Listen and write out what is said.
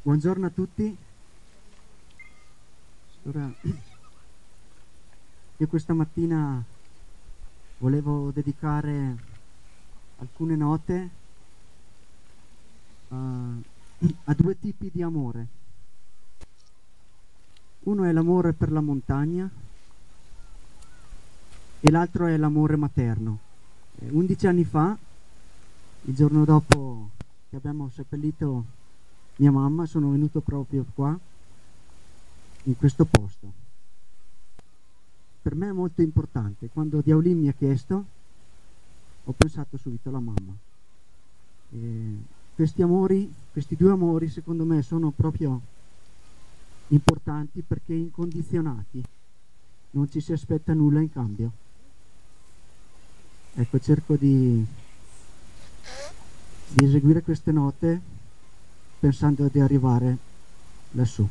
Buongiorno a tutti. Allora, io questa mattina volevo dedicare alcune note a due tipi di amore. Uno è l'amore per la montagna e l'altro è l'amore materno. 11 anni fa, il giorno dopo che abbiamo seppellito mia mamma, sono venuto proprio qua, in questo posto. Per me è molto importante. Quando Diaolin mi ha chiesto, ho pensato subito alla mamma. Questi amori, questi due amori, secondo me sono proprio importanti perché incondizionati, non ci si aspetta nulla in cambio. Ecco, cerco di eseguire queste note pensando di arrivare lassù.